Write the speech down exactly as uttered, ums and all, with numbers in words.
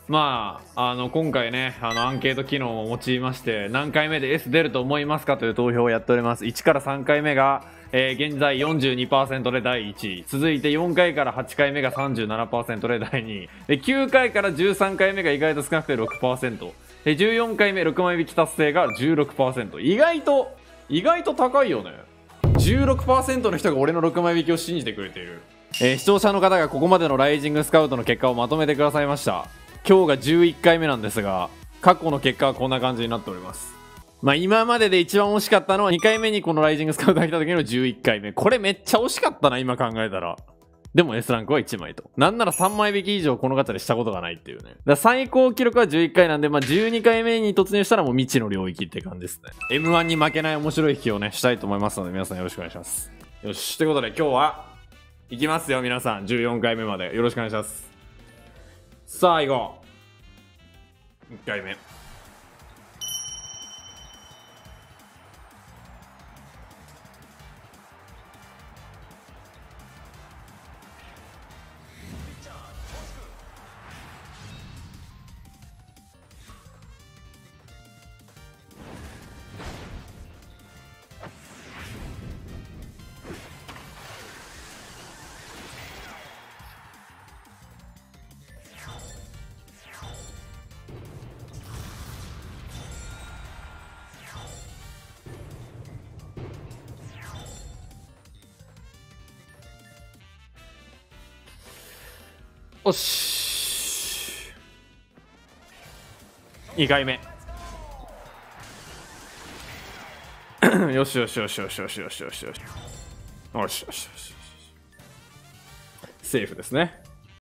まあ、あの今回ねあのアンケート機能を用いまして何回目で エス 出ると思いますかという投票をやっております。いちからさんかいめが、えー、現在 よんじゅうにパーセント でだいいちい、続いてよんかいからはちかいめが さんじゅうななパーセント でだいにいで、きゅうかいからじゅうさんかいめが意外と少なくて ろくパーセント で、じゅうよんかいめろくまい引き達成が じゅうろくパーセント。 意外と意外と高いよね。 じゅうろくパーセント の人が俺のろくまい引きを信じてくれている。えー、視聴者の方がここまでのライジングスカウトの結果をまとめてくださいました。今日がじゅういっかいめなんですが、過去の結果はこんな感じになっております。まあ今までで一番惜しかったのはにかいめにこのライジングスカウトが来た時のじゅういっかいめ。これめっちゃ惜しかったな、今考えたら。でも S ランクはいちまいと。なんならさんまい引き以上このガチャでしたことがないっていうね。だから最高記録はじゅういっかいなんで、まあじゅうにかいめに突入したらもう未知の領域って感じですね。エムワン に負けない面白い引きをね、したいと思いますので皆さんよろしくお願いします。よし、ということで今日は、いきますよ皆さん。じゅうよんかいめまでよろしくお願いします。さあ行こう。いっかいめ。よし、にかいめ。よしよしよしよしよしよしよしよしよしよしよしよし、セーフですね。